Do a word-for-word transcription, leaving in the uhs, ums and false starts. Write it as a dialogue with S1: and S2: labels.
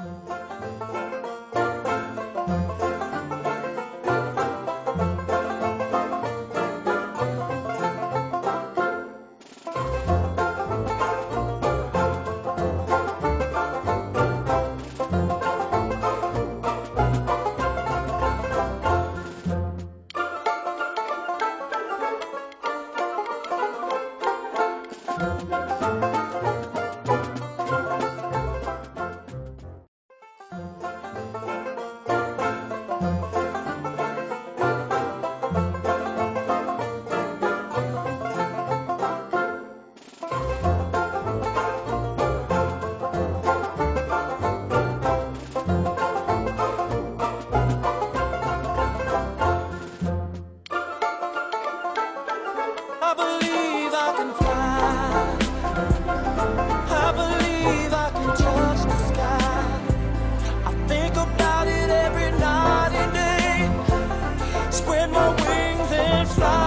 S1: I believe I can fly. I believe I can touch the sky. I think about it every night and day. Spread my wings and fly.